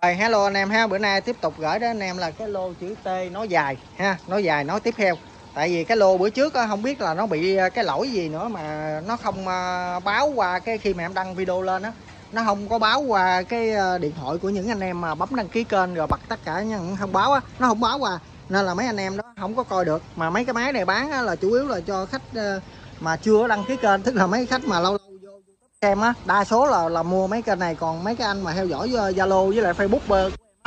Rồi, hello anh em ha, bữa nay tiếp tục gửi đến anh em là cái lô chữ T nói dài ha, nói dài nói tiếp theo. Tại vì cái lô bữa trước á, không biết là nó bị cái lỗi gì nữa mà nó không báo qua cái khi mà em đăng video lên á, nó không có báo qua cái điện thoại của những anh em mà bấm đăng ký kênh rồi bật tất cả những thông báo á, nó không báo qua nên là mấy anh em đó không có coi được. Mà mấy cái máy này bán á, là chủ yếu là cho khách mà chưa đăng ký kênh, tức là mấy khách mà lâu lâu vô YouTube xem á, đa số là mua mấy kênh này. Còn mấy cái anh mà theo dõi Zalo với lại Facebook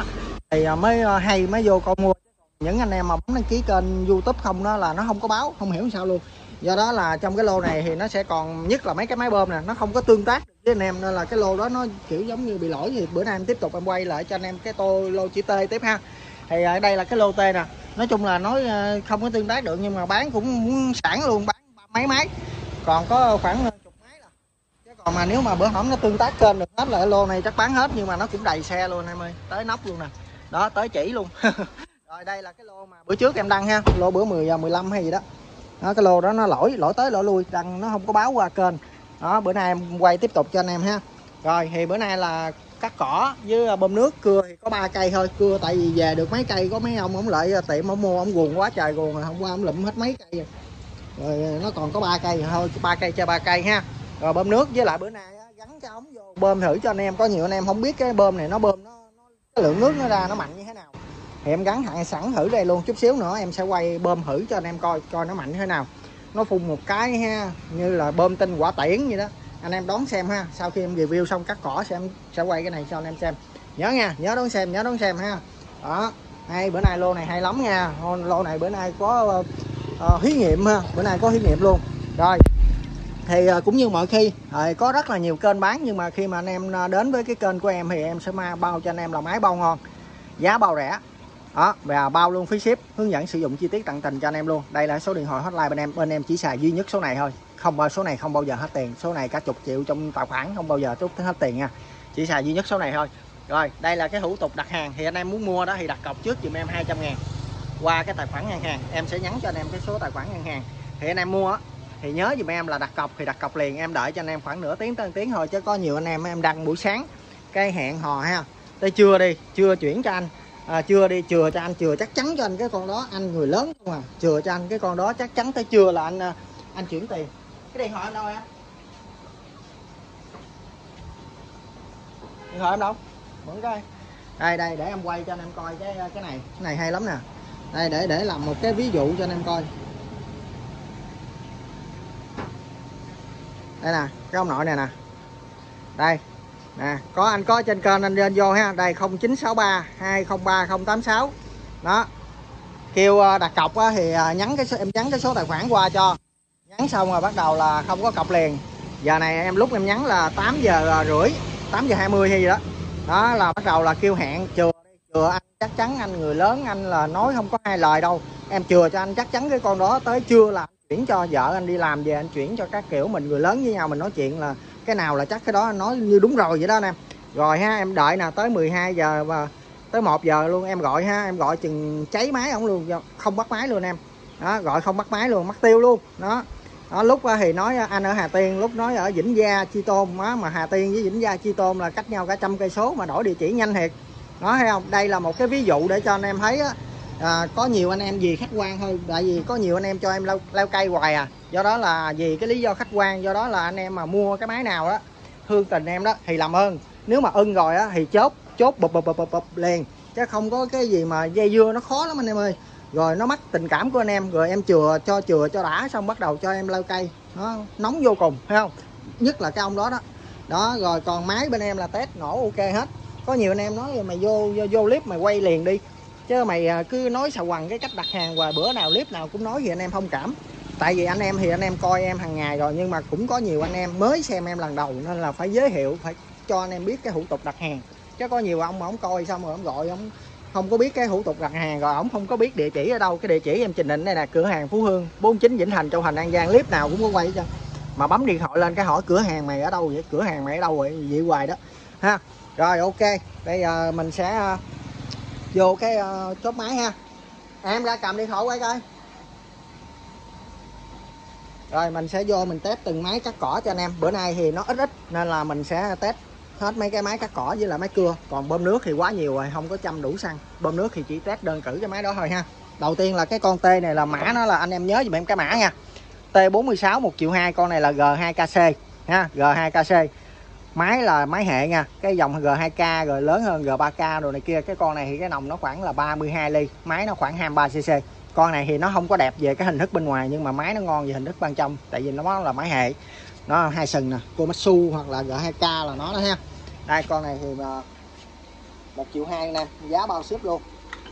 thì mới hay mới vô con mua. Những anh em mà bấm đăng ký kênh YouTube không đó là nó không có báo, không hiểu sao luôn. Do đó là trong cái lô này thì nó sẽ còn, nhất là mấy cái máy bơm nè, nó không có tương tác được với anh em, nên là cái lô đó nó kiểu giống như bị lỗi. Thì bữa nay em tiếp tục em quay lại cho anh em cái lô chữ T tiếp ha. Thì ở đây là cái lô T nè, nói chung là nói không có tương tác được nhưng mà bán cũng sẵn luôn, bán mấy máy, còn có khoảng chục máy là. Chứ còn mà nếu mà bữa hổm nó tương tác kênh được hết là cái lô này chắc bán hết, nhưng mà nó cũng đầy xe luôn em ơi, tới nóc luôn nè, đó tới chỉ luôn. Rồi đây là cái lô mà bữa trước em đăng ha, lô bữa 10 giờ 15 hay gì đó. Đó, cái lô đó nó lỗi tới lỗi lui, đăng nó không có báo qua kênh. Đó, bữa nay em quay tiếp tục cho anh em ha. Rồi thì bữa nay là cắt cỏ với bơm nước. Cưa thì có 3 cây thôi, cưa tại vì về được mấy cây, có mấy ông lại tiệm ông mua, ông guồng quá trời guồng rồi, hôm qua ông lụm hết mấy cây rồi nó còn có 3 cây thôi, 3 cây cho 3 cây ha. Rồi bơm nước, với lại bữa nay gắn cái ống vô bơm thử cho anh em. Có nhiều anh em không biết cái bơm này nó bơm cái lượng nước nó ra nó mạnh như thế nào, thì em gắn hạn sẵn thử đây luôn. Chút xíu nữa em sẽ quay bơm thử cho anh em coi nó mạnh như thế nào. Nó phun một cái ha, như là bơm tinh quả tiễn vậy đó, anh em đón xem ha. Sau khi em review xong cắt cỏ em sẽ quay cái này cho anh em xem. Nhớ nha, nhớ đón xem ha. Đó, hay bữa nay lô này hay lắm nha. Lô này bữa nay có thí nghiệm ha, bữa nay có thí nghiệm luôn. Rồi thì cũng như mọi khi có rất là nhiều kênh bán, nhưng mà khi mà anh em đến với cái kênh của em thì em sẽ bao cho anh em là máy bao ngon, giá bao rẻ đó, và bao luôn phí ship, hướng dẫn sử dụng chi tiết tận tình cho anh em luôn. Đây là số điện thoại hotline bên em chỉ xài duy nhất số này thôi, số này không bao giờ hết tiền. Số này cả chục triệu trong tài khoản không bao giờ trút hết tiền nha, chỉ xài duy nhất số này thôi. Rồi đây là cái thủ tục đặt hàng. Thì anh em muốn mua đó thì đặt cọc trước giùm em 200.000 qua cái tài khoản ngân hàng, em sẽ nhắn cho anh em cái số tài khoản ngân hàng. Thì anh em mua thì nhớ giùm em là đặt cọc thì đặt cọc liền, em đợi cho anh em khoảng nửa tiếng tới 1 tiếng thôi. Chứ có nhiều anh em đăng buổi sáng cái hẹn hò ha, tới trưa đi, chưa chuyển cho anh, chưa đi chừa cho anh, chừa chắc chắn cho anh cái con đó, anh người lớn không à, chừa cho anh cái con đó chắc chắn tới trưa là anh chuyển tiền. Cái điện thoại em đâu em? Điện thoại em đâu? Mượn coi. Đây để em quay cho anh em coi cái này hay lắm nè. Đây để làm một cái ví dụ cho anh em coi. Đây nè, cái ông nội này nè. Đây nè, anh có trên kênh anh lên vô ha. Đây 0963 203 086. Đó. Kêu đặt cọc thì em nhắn cái số tài khoản qua cho. Nhắn xong rồi bắt đầu là không có cọc liền. Giờ này lúc em nhắn là 8 giờ rưỡi, 8 giờ 20 hay gì đó. Đó là bắt đầu là kêu hẹn chừa anh, chắc chắn anh người lớn, anh là nói không có hai lời đâu. Em chừa cho anh chắc chắn cái con đó tới trưa là anh chuyển cho vợ anh đi làm về, anh chuyển cho các kiểu. Mình người lớn với nhau mình nói chuyện là cái nào là chắc cái đó anh nói như đúng rồi vậy đó anh em. Rồi ha, em đợi nè tới 12 giờ và tới 1 giờ luôn em gọi ha, em gọi chừng cháy máy ổng luôn, không bắt máy luôn em. Đó, gọi không bắt máy luôn, mất tiêu luôn. Đó. Đó, lúc thì nói anh ở Hà Tiên, lúc nói ở Vĩnh Gia Chi Tôn. Mà Hà Tiên với Vĩnh Gia Chi Tôn là cách nhau cả 100 cây số mà đổi địa chỉ nhanh thiệt. Đó, thấy không? Đây là một cái ví dụ để cho anh em thấy á. Có nhiều anh em vì khách quan thôi, tại vì có nhiều anh em cho em leo cây hoài à, do đó là vì cái lý do khách quan. Do đó là anh em mà mua cái máy nào đó thương tình em đó thì làm ơn, nếu mà ưng rồi á thì chốt bụp liền, chứ không có cái gì mà dây dưa, nó khó lắm anh em ơi. Rồi nó mất tình cảm của anh em, rồi em chừa cho đã xong bắt đầu cho em leo cây, nó nóng vô cùng, thấy không? Nhất là cái ông đó. Đó, rồi còn máy bên em là test nổ ok hết. Có nhiều anh em nói mày vô clip mày quay liền đi, chứ mày cứ nói xào quằn cái cách đặt hàng, và bữa nào clip nào cũng nói gì anh em thông cảm. Tại vì anh em thì anh em coi em hàng ngày rồi, nhưng mà cũng có nhiều anh em mới xem em lần đầu, nên là phải giới thiệu, phải cho anh em biết cái thủ tục đặt hàng. Chứ có nhiều ông mà ông coi xong rồi ông gọi ông không có biết cái thủ tục đặt hàng, rồi ông không có biết địa chỉ ở đâu. Cái địa chỉ em trình định đây là cửa hàng Phú Hương 49 Vĩnh Thành, Châu Thành, An Giang, clip nào cũng có quay hết trơn. Mà bấm điện thoại lên cái hỏi cửa hàng mày ở đâu vậy, cửa hàng mày ở đâu vậy, vậy hoài đó ha. Rồi ok, bây giờ mình sẽ vô cái chốt máy ha. Em ra cầm điện thoại quay coi. Rồi mình sẽ vô mình test từng máy cắt cỏ cho anh em. Bữa nay thì nó ít nên là mình sẽ test hết mấy cái máy cắt cỏ với lại máy cưa. Còn bơm nước thì quá nhiều rồi, không có chăm đủ xăng. Bơm nước thì chỉ test đơn cử cái máy đó thôi ha. Đầu tiên là cái con T này là mã nó là, anh em nhớ giùm em cái mã nha, T46 1.200.000, con này là G2KC ha, G2KC. Máy là máy hệ nha, cái dòng G2K rồi lớn hơn G3K rồi này kia. Cái con này thì cái nòng nó khoảng là 32 ly, máy nó khoảng 23cc. Con này thì nó không có đẹp về cái hình thức bên ngoài, nhưng mà máy nó ngon về hình thức bên trong, tại vì nó là máy hệ. Nó hai sừng nè, Komatsu hoặc là G2K là nó đó ha. Đây con này thì 1.200.000 nè, giá bao ship luôn.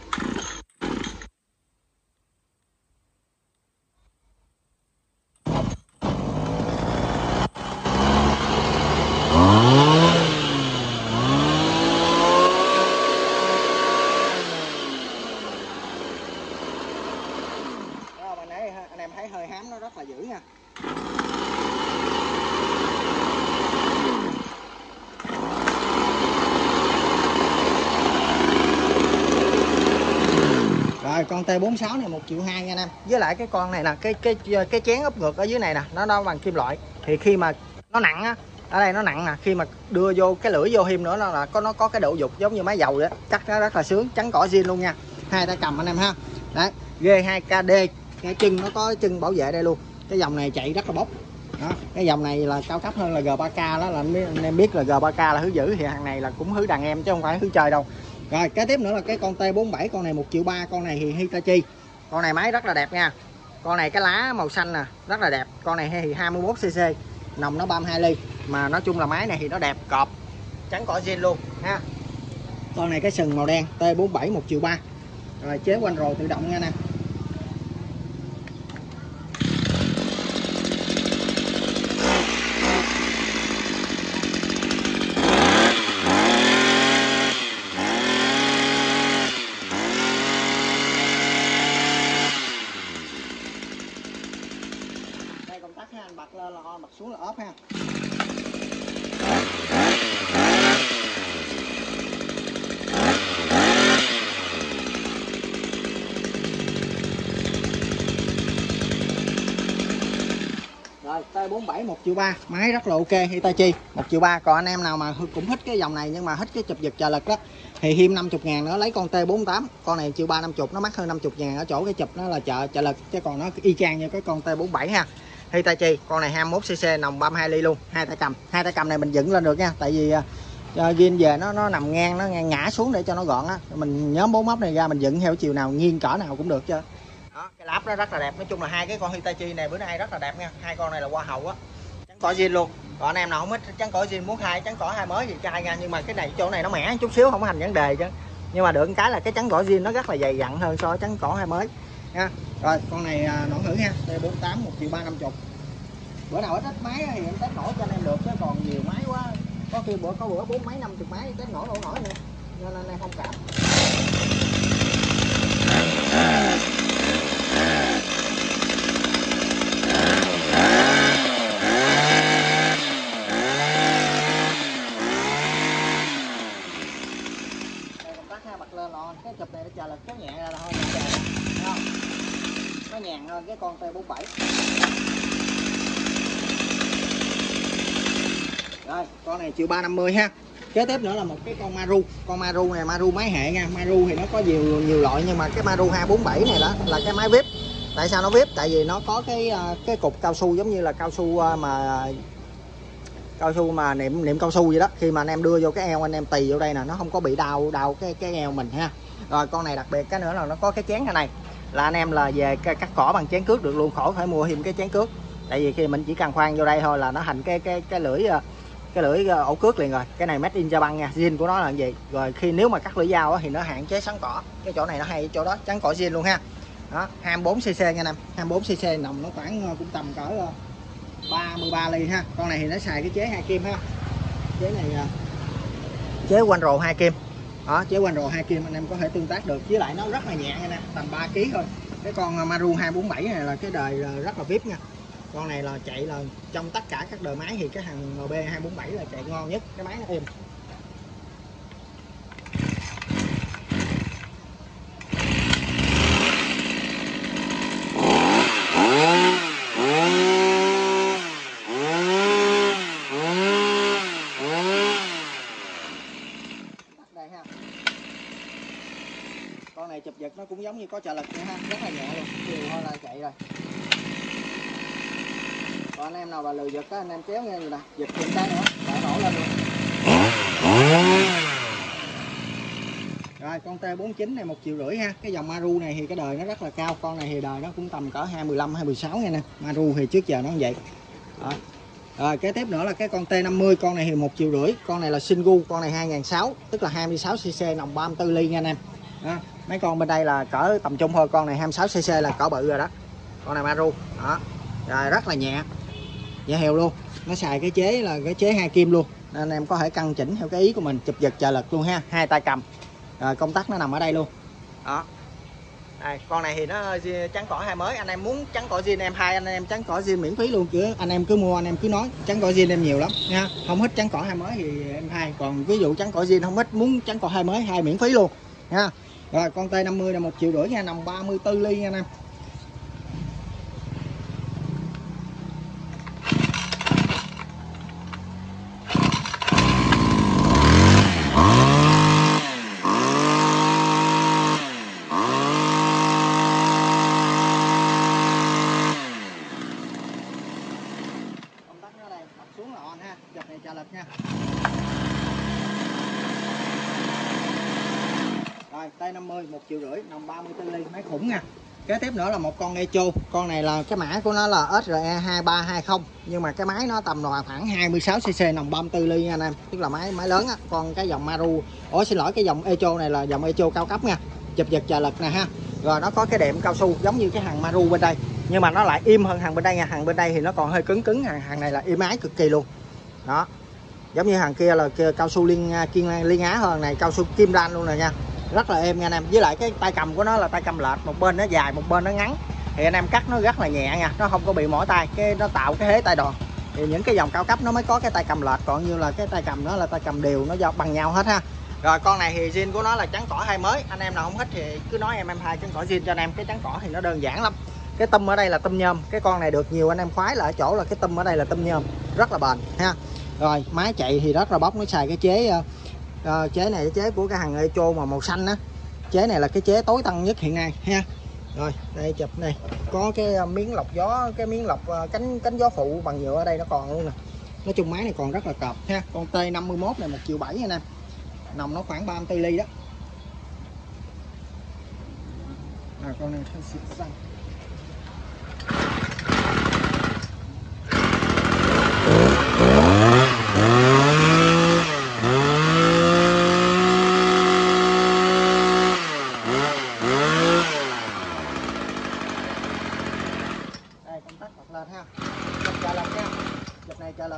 Anh em thấy hơi hám nó rất là dữ nha. Rồi con T46 này 1.200.000 nha anh em. Với lại cái con này nè, cái chén ốp ngược ở dưới này nè, nó bằng kim loại. Thì khi mà nó nặng á, ở đây nó nặng nè, khi mà đưa vô cái lưỡi vô thêm nữa là nó có cái độ dục giống như máy dầu vậy đó, cắt nó rất là sướng, trắng cỏ zin luôn nha. Hai tay cầm anh em ha. Đấy, G2KD, cái chân nó có chân bảo vệ đây luôn. Cái dòng này chạy rất là bốc. Đó, cái dòng này là cao cấp hơn là G3K đó, là anh em biết là G3K là hứ dữ, thì hàng này là cũng hứ đàn em chứ không phải hứ chơi đâu. Rồi kế tiếp nữa là cái con T47, con này 1.300.000, con này thì Hitachi. Con này máy rất là đẹp nha. Con này cái lá màu xanh nè, rất là đẹp. Con này thì 21cc, nòng nó 32 ly. Mà nói chung là máy này thì nó đẹp, cọp, trắng cỏ zin luôn ha. Con này cái sừng màu đen, T47 1.300.000. Rồi chế quanh rồ tự động nha nè. Đây công tắc ha, anh bật lên là on, bật xuống là off ha. Rồi T47 1.300.000, máy rất là ok, Hitachi 1.300.000. Còn anh em nào mà cũng thích cái dòng này nhưng mà thích cái chụp giật trợ lực đó thì thêm 50.000 nữa lấy con T48. Con này 1.350.000, nó mắc hơn 50.000 ở chỗ cái chụp nó là trợ lực, chứ còn nó y chang như cái con T47 ha. Hitachi, con này 21cc, nòng 32 ly luôn, hai tay cầm này mình dựng lên được nha, tại vì ghiên về nó nằm ngang, nó ngã xuống để cho nó gọn á, mình nhóm 4 móc này ra mình dựng theo chiều nào nghiêng cỡ nào cũng được chứ. Đó, cái lắp đó rất là đẹp. Nói chung là hai cái con Hitachi này bữa nay rất là đẹp nha. Hai con này là hoa hậu á, trắng cỏ zin luôn. Còn anh em nào không thích trắng cỏ zin, muốn thay trắng cỏ hai mới thì trai nha. Nhưng mà cái này chỗ này nó mẻ chút xíu, không có thành vấn đề chứ. Nhưng mà được cái là cái trắng cỏ zin nó rất là dày dặn hơn so với trắng cỏ hai mới nha. Rồi con này nổ thử ha, T48 1.350.000. Bữa nào ít máy thì em test nổ cho anh em được, chứ còn nhiều máy quá có khi có bữa 40 mấy 50 máy test nổ đâu nổi nữa, nên anh em thông cảm. Đây công tắc ha, bật lên lon, cái chụp này nó chờ lực kéo nhẹ ra là thôi, nó nhàn hơn cái con T47. Rồi con này 1.350.000 ha. Kế tiếp nữa là một cái con Maru. Con Maru này Maru máy hệ nha. Maru thì nó có nhiều loại, nhưng mà cái Maru 247 này đó là cái máy VIP. Tại sao nó VIP? Tại vì nó có cái cục cao su, giống như là cao su mà niệm cao su vậy đó. Khi mà anh em đưa vô cái eo, anh em tì vô đây nè, nó không có bị đau cái eo mình ha. Rồi con này đặc biệt cái nữa là nó có cái chén này, là anh em là về cắt cỏ bằng chén cước được luôn, khỏi phải mua thêm cái chén cước. Tại vì khi mình chỉ cần khoan vô đây thôi là nó thành cái lưỡi ổ cước liền rồi. Cái này made in Japan nha, zin của nó là gì. Rồi khi nếu mà cắt lưỡi dao thì nó hạn chế sắn cỏ. Cái chỗ này nó hay chỗ đó, trắng cỏ zin luôn ha. Đó, 24cc nha em, 24cc, nòng nó khoảng cũng tầm cỡ 33 ly ha. Con này thì nó xài cái chế 2 kim ha. Chế này chế quanh rồ 2 kim. Đó, chế quanh rồ 2 kim anh em có thể tương tác được, với lại nó rất là nhẹ nha nè, tầm 3 kg thôi. Cái con Maru 247 này là cái đời rất là VIP nha. Con này là chạy là trong tất cả các đời máy thì cái thằng MB 247 là chạy ngon nhất, cái máy nó êm. Con này chụp giật nó cũng giống như có trợ lực nữa ha, rất là nhẹ luôn, chiều thôi là chạy rồi. Còn anh em nào mà lười giật á, anh em kéo nghe gì nè, giật thêm cái nữa lại nổ lên luôn. Rồi con T49 này 1,5 triệu ha. Cái dòng Maru này thì cái đời nó rất là cao, con này thì đời nó cũng tầm cỡ 25 26 nha nè. Maru thì trước giờ nó như vậy. Đó. Rồi kế tiếp nữa là cái con T50, con này thì 1,5 triệu. Con này là Singu, con này 2006, tức là 26cc, nòng 34 ly nha anh em. Đó. Mấy con bên đây là cỡ tầm trung thôi, con này 26cc là cỡ bự rồi đó. Con này Maru. Đó. Rồi rất là nhẹ. Nhẹ hều luôn. Nó xài cái chế là cái chế 2 kim luôn. Nên anh em có thể căn chỉnh theo cái ý của mình, chụp giật trợ lực luôn ha, 2 tay cầm. Rồi công tắc nó nằm ở đây luôn. Đó. Đây, con này thì nó trắng cỏ 2 mới, anh em muốn trắng cỏ zin em 2 anh em trắng cỏ zin miễn phí luôn, chứ anh em cứ mua anh em cứ nói trắng cỏ zin em nhiều lắm nha. Không thích trắng cỏ 2 mới thì em 2, còn ví dụ trắng cỏ zin không thích muốn trắng cỏ 2 mới 2 miễn phí luôn nha. Rồi con T50 là 1,5 triệu nha, nòng 34 ly nha anh em. Xuống là on ha, dập này trợ lực nha. Rồi T50 1,5 triệu, nòng 34 ly, máy khủng nha. Kế tiếp nữa là một con Echo, con này là cái mã của nó là SRE2320, nhưng mà cái máy nó tầm là khoảng 26cc, nòng 34 ly nha anh em, tức là máy lớn á. Còn cái dòng Maru, xin lỗi, cái dòng Echo này là dòng Echo cao cấp nha, chụp giật trợ lực nè ha. Rồi nó có cái đệm cao su giống như cái hàng Maru bên đây, nhưng mà nó lại im hơn hàng bên đây nha. Hàng bên đây thì nó còn hơi cứng, hàng này là im ái cực kỳ luôn. Đó, giống như hàng kia là cao su liên á hơn, này cao su kim đan luôn rồi nha, rất là êm nha anh em. Với lại cái tay cầm của nó là tay cầm lệch, một bên nó dài một bên nó ngắn, thì anh em cắt nó rất là nhẹ nha, nó không có bị mỏi tay, cái nó tạo cái thế tay đòn. Thì những cái dòng cao cấp nó mới có cái tay cầm lệch, còn như là cái tay cầm nó là tay cầm đều, nó bằng nhau hết ha. Rồi con này thì zin của nó là trắng cỏ 2 mới, anh em nào không thích thì cứ nói em 2 trắng cỏ zin cho anh em. Cái trắng cỏ thì nó đơn giản lắm, cái tum ở đây là tum nhôm, cái con này được nhiều anh em khoái là ở chỗ là cái tum ở đây là tum nhôm, rất là bền ha. Rồi máy chạy thì rất là bóc, nó xài cái chế chế này, cái chế của cái hàng Echo mà màu xanh á, chế này là cái chế tối tân nhất hiện nay ha. Rồi đây chụp này, có cái miếng lọc gió, cái miếng lọc cánh gió phụ bằng nhựa ở đây nó còn luôn nè. Nói chung máy này còn rất là cọp ha. Con T51 này 1,7 triệu nha nè, nòng nó khoảng 34 ly đó. Con này xịt xăng. Đây công tắc bật lên ha, chụp trợ lực nha, chụp này trợ lực.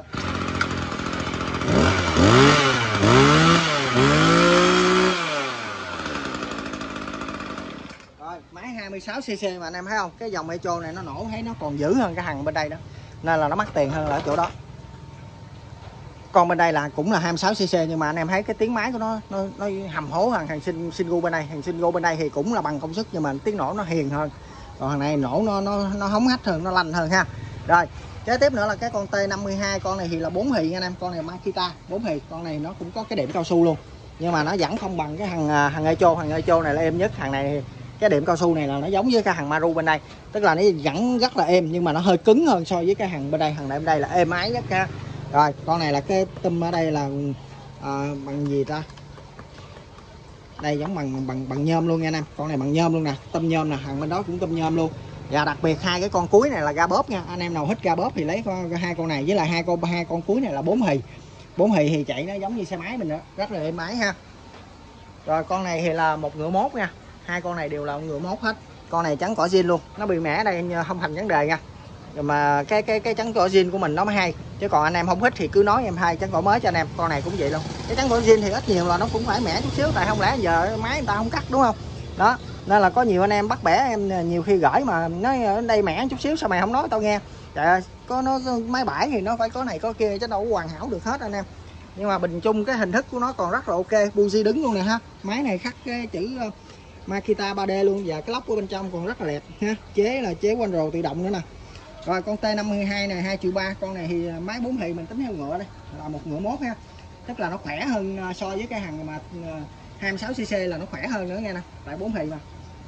Rồi máy 26cc mà anh em thấy không, cái dòng Echo này nó nổ thấy nó còn dữ hơn cái hàng bên đây đó, nên là nó mắc tiền hơn là ở chỗ đó. Con bên đây là cũng là 26cc, nhưng mà anh em thấy cái tiếng máy của nó hầm hố hơn hàng Singu bên đây. Hàng Singu bên đây thì cũng là bằng công suất, nhưng mà tiếng nổ nó hiền hơn, còn hàng này nổ nó hống hách hơn, nó lanh hơn ha. Rồi kế tiếp nữa là cái con T52, con này thì là 4 hì nha anh em, con này Makita 4 hì, con này nó cũng có cái đệm cao su luôn, nhưng mà nó vẫn không bằng cái hàng Echo. Hàng Echo này là êm nhất, hàng này cái đệm cao su này là nó giống với cái hàng Maru bên đây, tức là nó vẫn rất là êm, nhưng mà nó hơi cứng hơn so với cái hàng bên đây. Hàng này bên đây là êm ái nhất ha. Rồi con này là cái tum ở đây là bằng gì ta, đây giống bằng nhôm luôn nha anh em, con này bằng nhôm luôn nè, tum nhôm nè, hàng bên đó cũng tum nhôm luôn. Và đặc biệt 2 cái con cuối này là ga bóp nha, anh em nào thích ga bóp thì lấy 2 con này, với lại 2 con cuối này là 4 hì. 4 hì thì chạy nó giống như xe máy mình nữa, rất là êm ái ha. Rồi con này thì là 1,1 triệu nha, 2 con này đều là 1,1 triệu hết. Con này trắng cỏ zin luôn, nó bị mẻ đây không thành vấn đề nha. Rồi mà cái trắng cỏ zin của mình nó mới hay, chứ còn anh em không thích thì cứ nói em 2 trắng cỏ mới cho anh em. Con này cũng vậy luôn, cái trắng cỏ zin thì ít nhiều là nó cũng phải mẻ chút xíu, tại không lẽ giờ máy người ta không cắt đúng không. Đó nên là có nhiều anh em bắt bẻ em, nhiều khi gửi mà nói ở đây mẻ chút xíu sao mày không nói tao nghe. Trời ơi, có nó máy bãi thì nó phải có này có kia, chứ đâu có hoàn hảo được hết anh em. Nhưng mà bình chung cái hình thức của nó còn rất là ok, buji đứng luôn nè ha. Máy này khắc cái chữ Makita 3D luôn, và cái lốc của bên trong còn rất là đẹp ha. Chế là chế quanh rồ tự động nữa nè. Rồi con T52 này 2,3 triệu, con này thì máy 4 hì mình tính theo ngựa đây là 1,1 triệu ha, tức là nó khỏe hơn so với cái hàng mà 26cc là nó khỏe hơn nữa nha nè, tại 4 thì mà.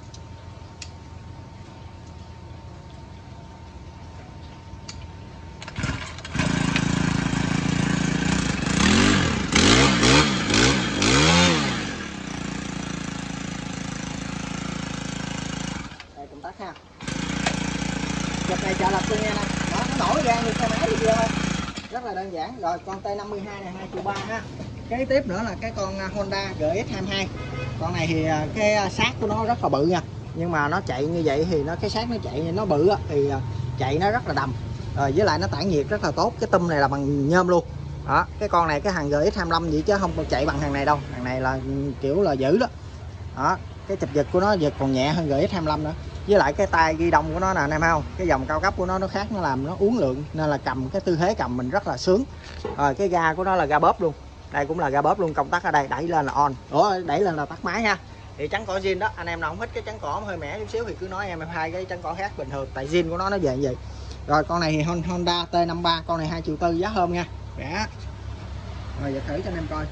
Đây công tắc ha. Chụp này chợ lập luôn nha nè. Đó, nó nổi ra như xe máy vậy thôi. Rất là đơn giản. Rồi con T52 này 2.3 ha. Kế tiếp nữa là cái con Honda GX22. Con này thì cái xác của nó rất là bự nha, nhưng mà nó chạy như vậy thì cái xác nó chạy nó bự thì chạy nó rất là đầm. Rồi với lại nó tản nhiệt rất là tốt. Cái tum này là bằng nhôm luôn. Đó, cái con này cái thằng GX25 vậy chứ không chạy bằng thằng này đâu. Thằng này là kiểu là dữ đó. Đó, cái chụp giật của nó giật còn nhẹ hơn GX25 nữa. Với lại cái tay ghi đông của nó nè anh em thấy không? Cái dòng cao cấp của nó khác, nó làm nó uốn lượn nên là cầm cái tư thế cầm mình rất là sướng. Rồi cái ga của nó là ga bóp luôn. Đây cũng là ga bóp luôn, công tắc ở đây đẩy lên là on. Ủa, đẩy lên là tắt máy ha. Thì chắn cỏ zin đó, anh em nào không thích cái chắn cỏ hơi mẻ chút xíu thì cứ nói em hai cái chắn cỏ khác bình thường, tại zin của nó về như vậy. Rồi con này thì Honda T53, con này 2,4 triệu giá hôm nha. Rẻ. Rồi giờ thử cho anh em coi.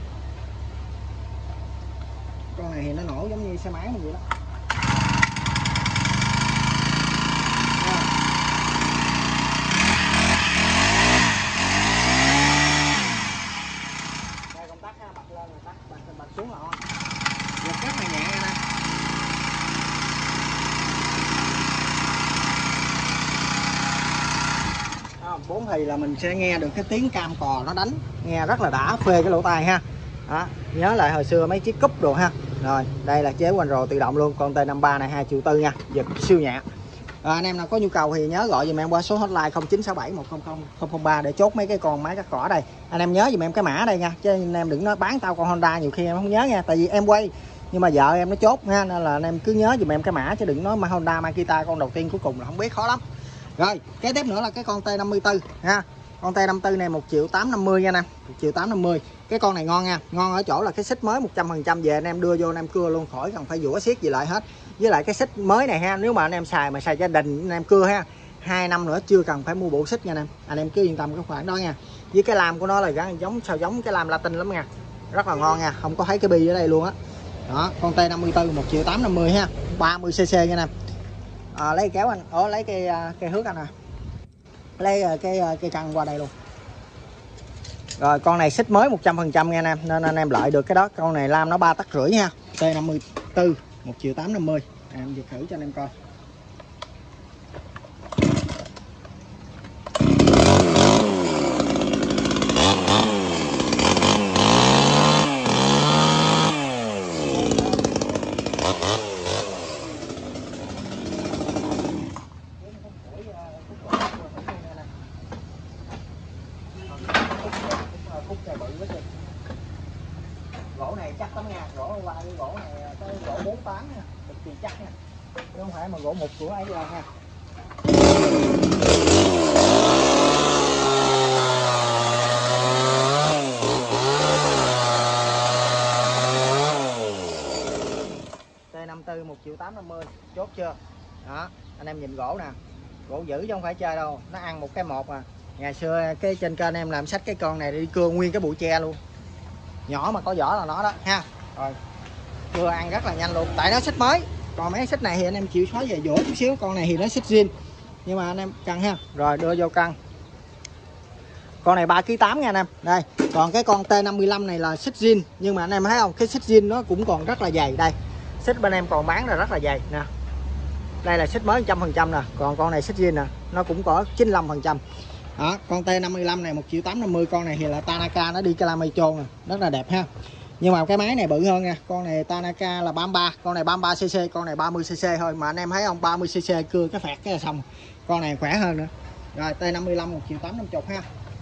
Con này thì nó nổ giống như xe máy vậy đó. Đây công tắc ha, bật lên là tắt, bật xuống là on. Giật rất là nhẹ nha nè. Bốn thì là mình sẽ nghe được cái tiếng cam cò nó đánh, nghe rất là đã, phê cái lỗ tai ha. Đó, nhớ lại hồi xưa mấy chiếc cúp đồ ha. Rồi đây là chế quanh rồ tự động luôn, con T53 này 2,4 triệu nha, giật siêu nhẹ. Anh em nào có nhu cầu thì nhớ gọi giùm em qua số hotline 0967 100 003 để chốt mấy cái con máy cắt cỏ đây. Anh em nhớ giùm em cái mã đây nha, chứ anh em đừng nói bán tao con Honda nhiều khi em không nhớ nha, tại vì em quay nhưng mà vợ em nó chốt nha, nên là anh em cứ nhớ giùm em cái mã chứ đừng nói mà Honda Makita con đầu tiên cuối cùng là không biết, khó lắm. Rồi kế tiếp nữa là cái con T54 ha. Con T54 này 1.850 nha nè, 1.850. Cái con này ngon nha, ngon ở chỗ là cái xích mới 100% về anh em đưa vô anh em cưa luôn, khỏi cần phải vũa xiết gì lại hết. Với lại cái xích mới này ha, nếu mà anh em xài gia đình anh em cưa ha, 2 năm nữa chưa cần phải mua bộ xích nha anh em cứ yên tâm cái khoản đó nha. Với cái lam của nó là giống cái lam Latin lắm nha, rất là ngon nha, không có thấy cái bi ở đây luôn á. Đó, con T54 1.850 ha, 30cc nha nè. Lấy kéo anh, lấy cây hước anh à, lấy cây căng qua đây luôn. Rồi con này xích mới 100% nha anh em, nên anh em lợi được cái đó. Con này lam nó 3,5 tấc ha, T54 1.850. Em dịch thử cho anh em coi. Gỗ này chắc lắm nha, gỗ qua cái gỗ này cái gỗ 48 nha, cực kỳ chắc nha, chứ không phải mà gỗ mục của ấy đâu ha. T54 1.850 chốt chưa? Đó, anh em nhìn gỗ nè, gỗ dữ chứ không phải chơi đâu, nó ăn một cái một à. Ngày xưa cái trên kênh em làm sách cái con này đi cưa nguyên cái bụi tre luôn, nhỏ mà có vỏ là nó đó ha. Rồi cưa ăn rất là nhanh luôn, tại nó xích mới. Còn mấy xích này thì anh em chịu khó về vỗ chút xíu, con này thì nó xích zin nhưng mà anh em cân ha. Rồi đưa vô cân, con này 3,8 kg nha anh em. Đây, còn cái con T55 này là xích zin, nhưng mà anh em thấy không, cái xích zin nó cũng còn rất là dày. Đây xích bên em còn bán là rất là dày nè, đây là xích mới 100% nè, còn con này xích zin nè, nó cũng có 95%. Đó, con T55 này 1.850, con này thì là Tanaka, nó đi Calamicho nè, rất là đẹp ha. Nhưng mà cái máy này bự hơn nha, con này Tanaka là 33, con này 33cc, con này 30cc thôi, mà anh em thấy không, 30cc cưa cái phạt cái là xong. Con này khỏe hơn nữa. Rồi T55 1.850 ha.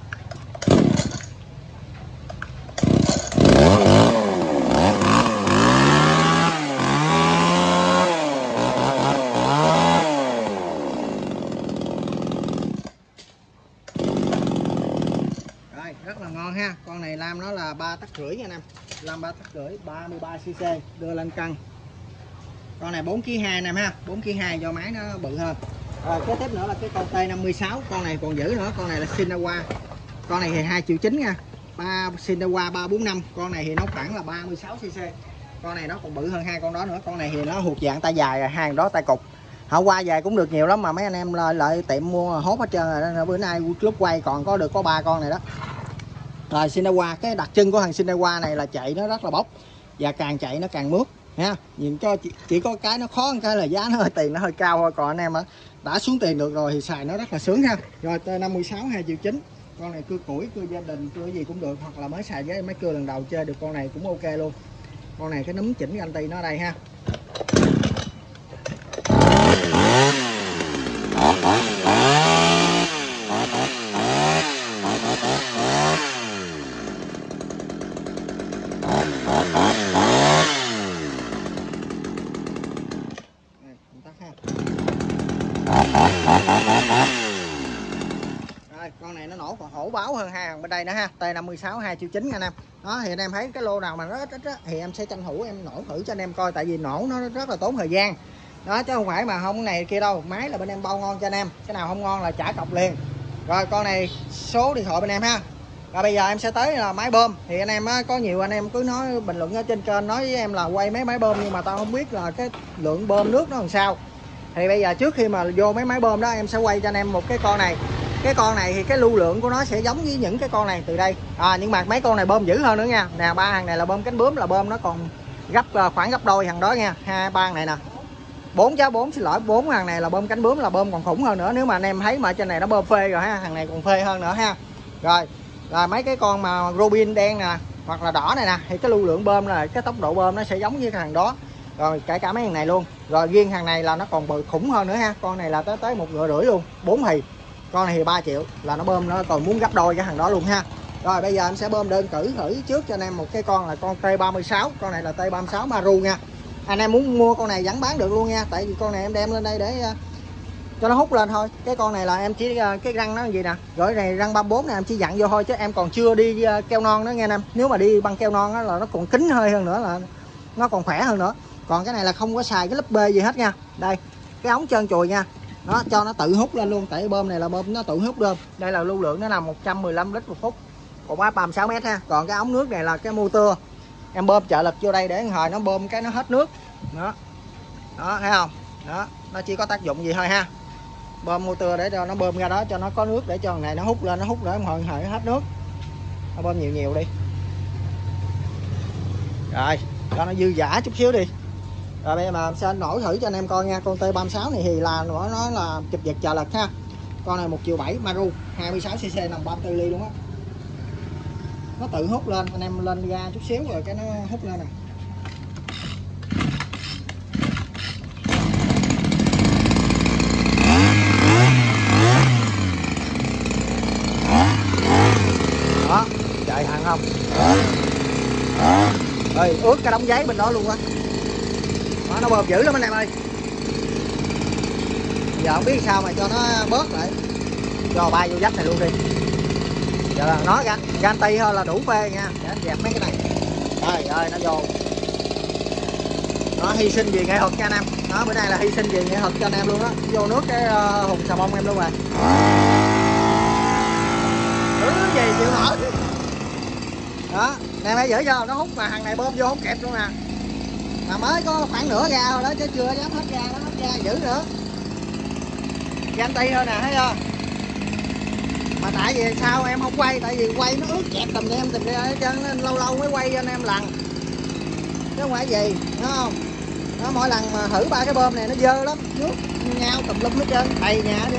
Rất là ngon ha. Con này lam nó là 3,5 tấc nha anh em, lam 3,5 tấc, 33cc, đưa lên cân. Con này 4,2 kg anh em ha, 4,2 kg do máy nó bự hơn. Rồi kế tiếp nữa là cái con T56, con này còn dữ nữa, con này là Shinawa, con này thì 2,9 triệu nha, Shinnewa 345. Con này thì nó khoảng là 36cc. Con này nó còn bự hơn hai con đó nữa. Con này thì nó thuộc dạng tay dài rồi, hai con đó tay cục. Họ qua về cũng được nhiều lắm mà mấy anh em lại tiệm mua hốt hết trơn rồi. Bữa nay lúc quay còn có được có 3 con này đó. Rồi Shinnewa, cái đặc trưng của thằng Shinnewa này là chạy nó rất là bốc và càng chạy nó càng mướt nha. Nhìn cho chỉ có cái nó khó cái là giá nó hơi tiền nó hơi cao thôi, còn anh em đã xuống tiền được rồi thì xài nó rất là sướng ha. Rồi T56 2,9 triệu. Con này cưa củi, cưa gia đình, cưa gì cũng được, hoặc là mới xài với máy cưa lần đầu chơi được con này cũng ok luôn. Con này cái núm chỉnh anti nó ở đây ha. Rồi, con này nó nổ còn hổ báo hơn hai thằng bên đây nữa ha. T56 2,9 triệu anh em. Đó thì anh em thấy cái lô nào mà nó ít thì em sẽ tranh thủ em nổ thử cho anh em coi, tại vì nổ nó rất là tốn thời gian. Đó chứ không phải mà không này kia đâu, máy là bên em bao ngon cho anh em, cái nào không ngon là trả cọc liền. Rồi con này số điện thoại bên em ha. Và bây giờ em sẽ tới là máy bơm. Thì anh em có nhiều anh em cứ nói bình luận ở trên kênh nói với em là quay mấy máy bơm nhưng mà tao không biết là cái lượng bơm nước nó làm sao. Thì bây giờ trước khi mà vô mấy máy bơm đó em sẽ quay cho anh em một cái con này. Cái con này thì cái lưu lượng của nó sẽ giống với những cái con này từ đây. Nhưng mà mấy con này bơm dữ hơn nữa nha. Nè, 3 thằng này là bơm cánh bướm, là bơm nó còn khoảng gấp đôi thằng đó nha. 2, 3 thằng này nè. 4 xin lỗi, 4 thằng này là bơm cánh bướm, là bơm còn khủng hơn nữa. Nếu mà anh em thấy mà trên này nó bơm phê rồi ha, thằng này còn phê hơn nữa ha. Rồi mấy cái con mà Robin đen nè hoặc là đỏ này nè thì cái lưu lượng bơm là cái tốc độ bơm nó sẽ giống như thằng đó. Rồi kể cả mấy thằng này luôn. Rồi riêng thằng này là nó còn bự khủng hơn nữa ha. Con này là tới 1,5 triệu luôn, 4 thì. Con này thì 3 triệu, là nó bơm nó còn muốn gấp đôi cái thằng đó luôn ha. Rồi bây giờ em sẽ bơm đơn cử thử trước cho anh em một cái con là con T36. Con này là T36 Maru nha. Anh em muốn mua con này vẫn bán được luôn nha, tại vì con này em đem lên đây để cho nó hút lên thôi. Cái con này là em chỉ cái răng nó gì nè, rồi này răng 34 này em chỉ dặn vô thôi chứ em còn chưa đi keo non đó nghe anh em. Nếu mà đi băng keo non đó là nó còn kín hơi hơn nữa, là nó còn khỏe hơn nữa. Còn cái này là không có xài cái lớp B gì hết nha. Đây cái ống trơn chùi nha, nó cho nó tự hút lên luôn, tại bơm này là bơm nó tự hút lên. Đây là lưu lượng nó là 115 lít một phút, còn 36 mét ha. Còn cái ống nước này là cái motor, em bơm trợ lực vô đây để hồi nó bơm cái nó hết nước đó. Đó thấy không, đó nó chỉ có tác dụng gì thôi ha, bơm motor để cho nó bơm ra đó cho nó có nước để cho này nó hút lên, nó hút để hồi hết nước, nó bơm nhiều nhiều đi. Rồi cho nó dư dả chút xíu đi. Rồi bây giờ mà sẽ nổi thử cho anh em coi nha. Con T36 này thì là nó là chụp giật trợ lực ha. Con này 1,7 triệu Maru 26cc, nằm 34 ly luôn á. Nó tự hút lên, anh em lên ga chút xíu rồi cái nó hút lên nè. Đó, chạy thằng không? Ơi, ướt cái đống giấy bên đó luôn á. Đó, nó bơm dữ lắm anh em ơi. Giờ không biết sao mà cho nó bớt lại, cho bay vô dách này luôn đi. Giờ là nó ganti thôi là đủ phê nha. Để em dẹp mấy cái này. Trời ơi nó vô. Nó hy sinh vì nghệ thuật cho anh em. Đó, bữa nay là hy sinh vì nghệ thuật cho anh em luôn đó. Vô nước cái hùng xà bông em luôn rồi. Thứ gì chịu nổi. Đó, nè mấy dữ cho nó hút mà thằng này bơm vô không kẹp luôn nè. Mà mới có khoảng nửa ga thôi đó chứ chưa dám hết ga, nó hết ga dữ nữa. Ganti thôi nè, thấy chưa? Mà tại vì sao em không quay, tại vì quay nó ướt kẹp tầm em tìm ra hết trơn nên lâu lâu mới quay cho anh em lần. Chứ không phải gì, đúng không? Nó mỗi lần mà thử 3 cái bơm này nó dơ lắm, nước nhau tùm lum hết trơn, đầy nhà đi.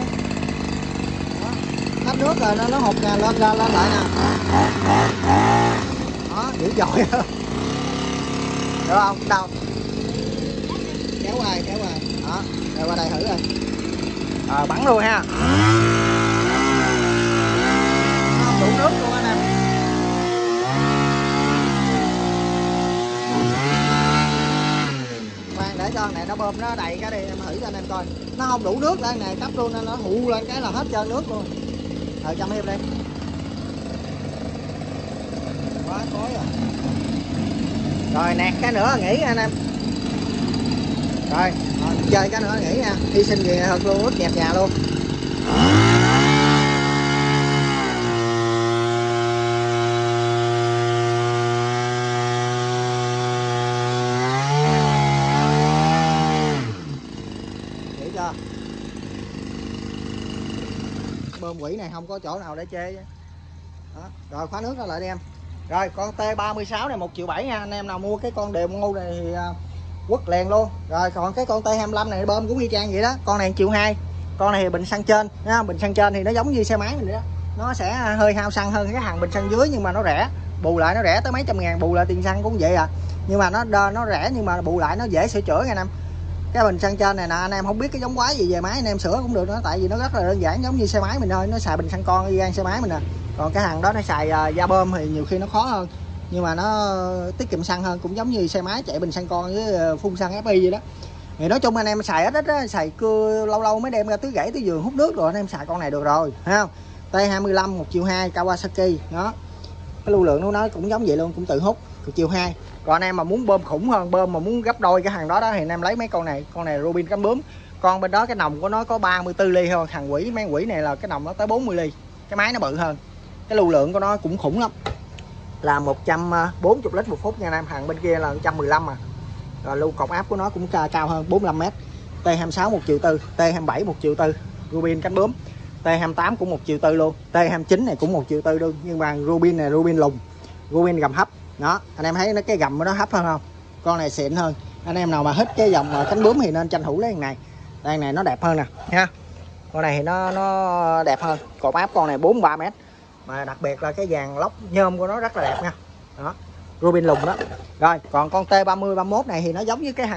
Hết nước rồi nó hụt nè, lên lại nè. Đó, dữ dội. Được không? Đâu? Kéo qua. Đó, rồi qua đây thử rồi. Bắn luôn ha. Nó không đủ nước luôn anh em. Khoan để cho này nó bơm nó đầy cái đi em thử cho anh em coi. Nó không đủ nước đây này, tắp luôn nên nó hụ lên cái là hết trơn nước luôn. Rồi chăm thêm đi. Quá khói rồi. Rồi nẹt cái nữa nghỉ anh em. Rồi chơi cái nữa nghỉ nha. Hy sinh gì thật luôn, ướt dẹp nhà luôn. bơm quỷ này không có chỗ nào để chê. Đó. Rồi khóa nước nó lại đi em. Rồi con T36 này 1,7 triệu nha, anh em nào mua cái con đều ngu này thì quất liền luôn. Rồi còn cái con T25 này bơm cũng y chang vậy đó, con này 1,2 triệu. Con này thì bình xăng trên nha, bình xăng trên thì nó giống như xe máy mình vậy đó, nó sẽ hơi hao xăng hơn cái hàng bình xăng dưới, nhưng mà nó rẻ, bù lại nó rẻ tới mấy trăm ngàn, bù lại tiền xăng cũng vậy à, nhưng mà nó rẻ nhưng mà bù lại nó dễ sửa chữa nha anh em. Cái bình xăng trên này nè, anh em không biết cái giống quái gì về máy anh em sửa cũng được đó, tại vì nó rất là đơn giản giống như xe máy mình thôi, nó xài bình xăng con y gan xe máy mình nè. Còn cái hàng đó nó xài da bơm thì nhiều khi nó khó hơn, nhưng mà nó tiết kiệm xăng hơn, cũng giống như xe máy chạy bình xăng con với phun xăng FI vậy đó. Thì nói chung anh em xài ít á, xài cưa lâu lâu mới đem ra tưới gãy tưới vườn hút nước rồi anh em xài con này được rồi, thấy không? T25 1,2 triệu Kawasaki đó, cái lưu lượng của nó cũng giống vậy luôn, cũng tự hút 1,2 triệu. Còn anh em mà muốn bơm khủng hơn, bơm mà muốn gấp đôi cái hàng đó thì anh em lấy mấy con này Rubin cắm bướm. Con bên đó cái nòng của nó có 34 ly thôi, thằng quỷ mấy quỷ này là cái nòng nó tới 40 ly, cái máy nó bự hơn, cái lưu lượng của nó cũng khủng lắm, là 140 lít một phút nha anh em. Hàng bên kia là 115 mà. Rồi lưu cột áp của nó cũng cao hơn 45 m. T26 1,4 triệu, T27 1,4 triệu, Rubin cánh bướm. T28 cũng 1,4 triệu luôn, T29 này cũng 1,4 triệu luôn, nhưng mà Rubin này Rubin lùng, Rubin gầm hấp đó, anh em thấy nó cái gầm của nó hấp hơn không? Con này xịn hơn, anh em nào mà thích cái dòng cánh bướm thì nên tranh thủ lấy con này, đây này nó đẹp hơn nè ha. Con này thì nó đẹp hơn, cột áp con này 43 m, mà đặc biệt là cái dàn lốc nhôm của nó rất là đẹp nha đó, Rubin lùng đó. Rồi còn con T30 31 này thì nó giống như cái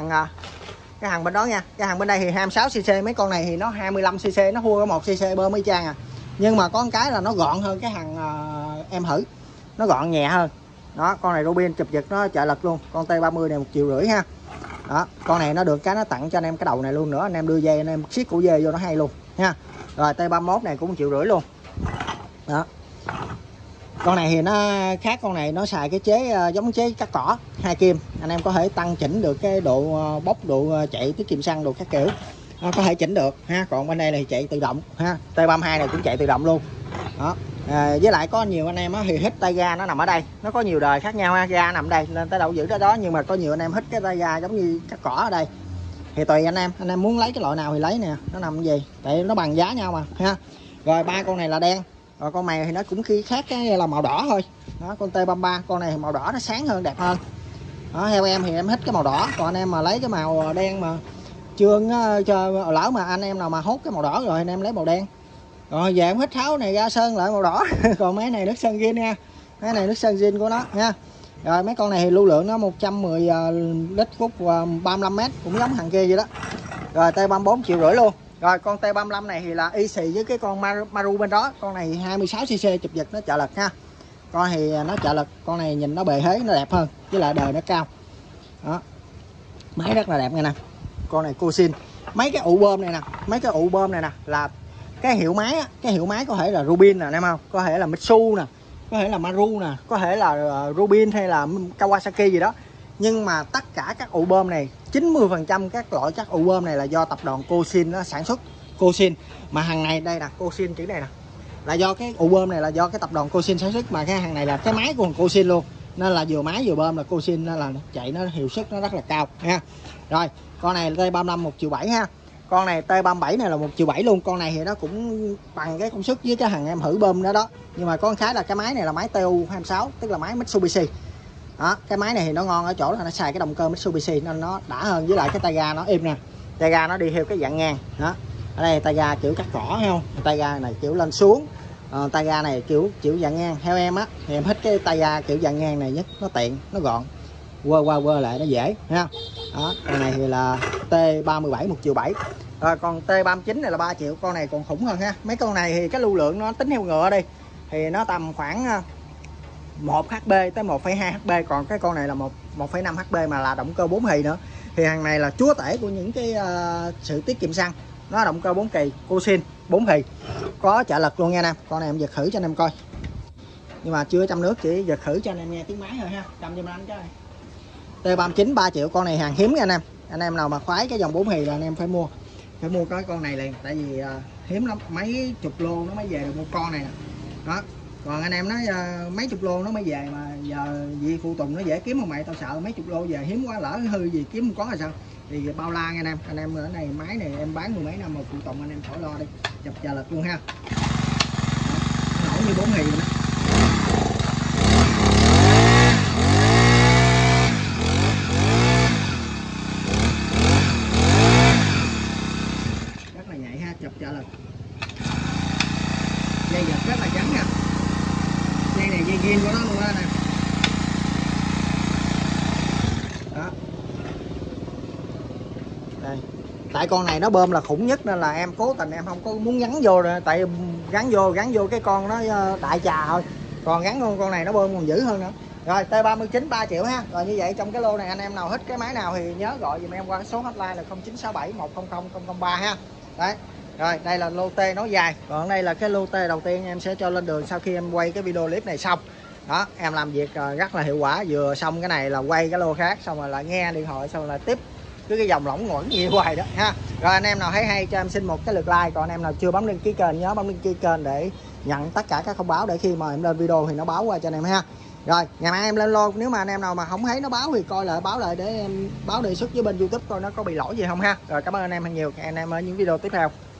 hàng bên đó nha, cái hàng bên đây thì 26cc, mấy con này thì nó 25cc, nó thua có 1cc bơm y chang à, nhưng mà có cái là nó gọn hơn cái hàng em thử, nó gọn nhẹ hơn đó. Con này Rubin chụp giật nó trợ lực luôn. Con T30 này 1,5 triệu ha đó. Con này nó được cái nó tặng cho anh em cái đầu này luôn nữa, anh em đưa dây anh em siết cổ dê vô nó hay luôn nha. Rồi T31 này cũng 1,5 triệu luôn đó. Con này thì nó khác, con này nó xài cái chế giống chế cắt cỏ 2 kim, anh em có thể tăng chỉnh được cái độ bốc, độ chạy tiết kiệm xăng, đồ các kiểu có thể chỉnh được ha. Còn bên đây thì chạy tự động ha, T32 này cũng chạy tự động luôn đó. Với lại có nhiều anh em thì thích tay ga nó nằm ở đây, nó có nhiều đời khác nhau ha, ga nằm ở đây nên tới đâu giữ tới đó, nhưng mà có nhiều anh em thích cái tay ga giống như cắt cỏ ở đây thì tùy anh em muốn lấy cái loại nào thì lấy nè, nó nằm gì tại nó bằng giá nhau mà ha. Rồi ba con này là đen, rồi con này thì nó cũng khi khác cái là màu đỏ thôi đó. Con T33 con này thì màu đỏ nó sáng hơn, đẹp hơn đó. Theo em thì em thích cái màu đỏ, còn anh em mà lấy cái màu đen mà chưa cho lỡ mà anh em nào mà hốt cái màu đỏ rồi anh em lấy màu đen. Rồi về em thích tháo này ra sơn lại màu đỏ còn mấy này nước sơn zin nha, mấy này nước sơn zin của nó nha. Rồi mấy con này thì lưu lượng nó 110 lít phút và 35 m, cũng giống hàng kia vậy đó. Rồi T34 1,5 triệu luôn. Rồi con T35 này thì là y xì với cái con Maru bên đó, con này 26cc chụp giật nó trợ lực ha. Con thì nó trợ lực, con này nhìn nó bề thế nó đẹp hơn, với lại đời nó cao đó, máy rất là đẹp nha nè. Con này Cosin, mấy cái ụ bơm này nè, mấy cái ụ bơm này nè là cái hiệu máy á, cái hiệu máy có thể là Rubin nè em không, có thể là Mitsu nè, có thể là Maru nè, có thể là Rubin hay là Kawasaki gì đó, nhưng mà tất cả các ụ bơm này 90% các loại các ụ bơm này là do tập đoàn Cosin nó sản xuất. Cosin mà hàng này đây nè, Cosin chữ này nè, là do cái ụ bơm này là do cái tập đoàn Cosin sản xuất, mà cái hàng này là cái máy của thằng Cosin luôn, nên là vừa máy vừa bơm là Cosin, nên là chạy nó hiệu suất nó rất là cao ha. Rồi con này T35 1,7 triệu ha. Con này T37 này là 1,7 triệu luôn. Con này thì nó cũng bằng cái công suất với cái hàng em thử bơm đó đó, nhưng mà có cái là cái máy này là máy TU26, tức là máy Mitsubishi đó. Cái máy này thì nó ngon ở chỗ là nó xài cái động cơ Mitsubishi nên nó đã hơn, với lại cái tay ga nó êm nè, tay ga nó đi theo cái dạng ngang đó. Ở đây tay ga kiểu cắt cỏ thấy không, tay ga này kiểu lên xuống, tay ga này kiểu dạng ngang. Theo em á thì em thích cái tay ga kiểu dạng ngang này nhất, nó tiện, nó gọn, quơ lại nó dễ ha đó. Con này thì là T37 1,7 triệu. Rồi còn T39 này là 3 triệu, con này còn khủng hơn ha. Mấy con này thì cái lưu lượng nó tính theo ngựa đi thì nó tầm khoảng 1 HP tới 1,2 HP, còn cái con này là 1,5 HP mà là động cơ 4 thì nữa, thì hàng này là chúa tể của những cái sự tiết kiệm xăng. Nó động cơ 4 kỳ Cosin 4 thì có trợ lực luôn nha em. Con này em giật thử cho anh em coi, nhưng mà chưa chăm nước, chỉ giật thử cho anh em nghe tiếng máy thôi ha. Chăm cho anh cái T39 3 triệu, con này hàng hiếm nha anh em. Anh em nào mà khoái cái dòng 4 thì là anh em phải mua cái con này liền, tại vì hiếm lắm, mấy chục lô nó mới về được một con này nè đó. Còn anh em nói mấy chục lô nó mới về, mà giờ vì phụ tùng nó dễ kiếm không mày, tao sợ mấy chục lô về hiếm quá, lỡ hư gì kiếm không có là sao, thì bao la nha anh em ở này máy này em bán 10 mấy năm mà phụ tùng anh em khỏi lo đi, chụp trợ lực luôn ha. như 4 thì nữa. Rất là nhạy ha, chụp trở lên. Dây dập rất là trắng nha. Dây này dây zin của nó luôn đó nè. Đó. Đây. Tại con này nó bơm là khủng nhất nên là em cố tình em không có muốn gắn vô rồi, tại gắn vô cái con nó đại trà thôi, còn gắn con này nó bơm còn dữ hơn nữa. Rồi T39 3 triệu ha. Rồi như vậy trong cái lô này anh em nào thích cái máy nào thì nhớ gọi giùm em qua số hotline là 0967 100 003 ha. Đấy. Rồi đây là lô T nối dài, còn đây là cái lô T đầu tiên em sẽ cho lên đường sau khi em quay cái video clip này xong. Đó, em làm việc rất là hiệu quả, vừa xong cái này là quay cái lô khác, xong rồi lại nghe điện thoại, xong rồi lại tiếp cứ cái dòng lỏng nguẩn gì hoài đó ha. Rồi anh em nào thấy hay cho em xin một cái lượt like, còn anh em nào chưa bấm đăng ký kênh nhớ bấm đăng ký kênh để nhận tất cả các thông báo, để khi mà em lên video thì nó báo qua cho anh em ha. Rồi ngày mai em lên lô, nếu mà anh em nào mà không thấy nó báo thì coi lại báo lại để em báo đề xuất với bên YouTube coi nó có bị lỗi gì không ha. Rồi cảm ơn anh em nhiều, hẹn anh em ở những video tiếp theo.